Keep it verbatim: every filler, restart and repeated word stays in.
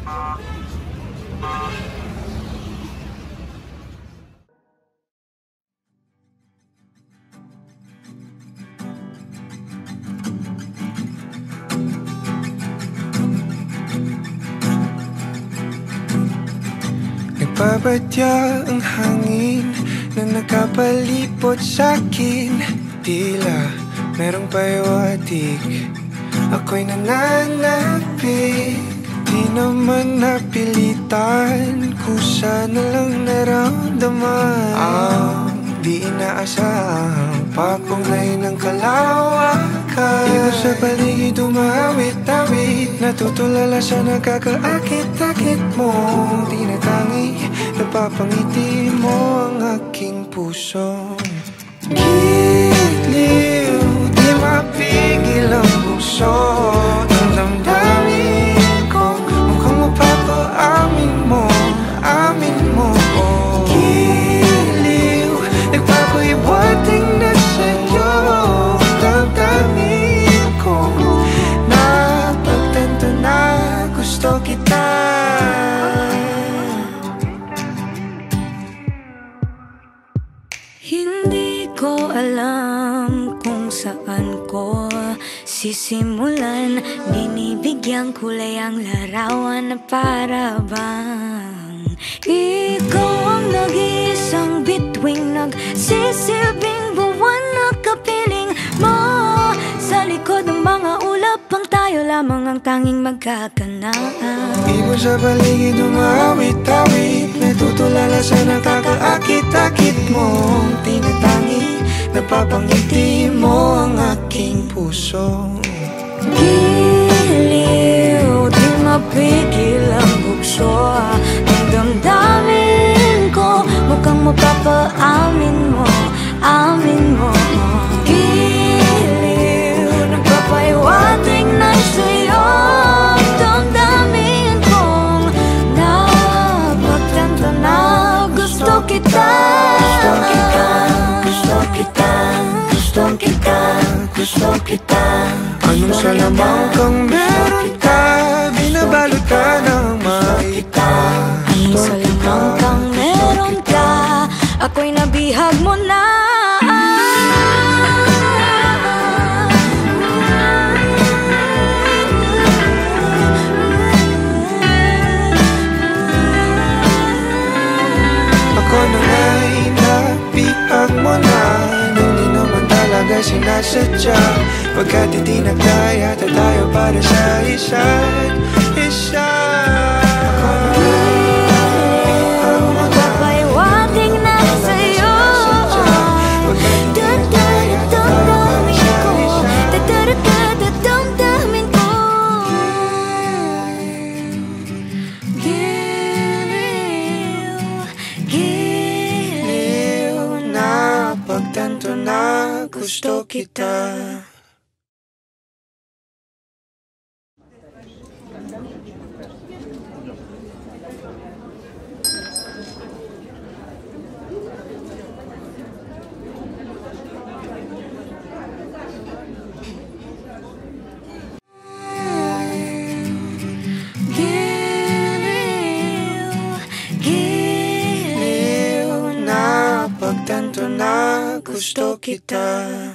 Nagpabadya ang hangin na nakapalipot sa'kin. Tila merong pahiwatig, ako'y nananapig. Di naman napilitan, kusa na lang naramdaman ang di inaasahang papunglay ng kalawakan. Iba sa paligid umawit-awit, natutulala sa nakakaakit-akit mo. Tinatangi, napapangiti mo ang aking puso. Giliw, di mapigil ang puso. Ang damdamin ko, mukhang mapapaamin mo, amin mo. Giliw, nagpapahiwating na sa'yo. Damdamin ko, napagtanto na gusto kita. Hindi ko alam kung saan ko sisimulan. Binibigyan kulay ang larawan na para bang ikaw ang nag-iisang bituing, nagsisilbing buwan na kapiling mo. Sa likod ng mga ulap, ang tayo lamang ang tanging magkakanaan. Ibon sa paligid umawit-awit, natutulala sa nakakaakit-akit mo. Tinatangi, napapangiti mo ang aking puso. Giliw, di mapigil ang bugso. Ang damdamin ko, mukhang mapapaamin mo, amin mo. Giliw, nagpapahiwatig na sa'yo. Ang damdamin kong napagtanto na gusto kita. Gusto kita, gusto kita, gusto kita. Anong salamang kang meron ka, binabalot ka ng maita. Anong salamang kang meron ka, ako'y nabihag mo na. Ako na nga'y nabihag mo na, nang di naman talaga sinasadya. Pagkat hindi nagdaya tayo para sa isa't isa. Ako na nga'y Papahiwatig na sa'yo. Dadaya damdamin ko, dadada damdamin ko. Giliw, giliw na pagtanto na gusto kita. Pagtanto na gusto kita.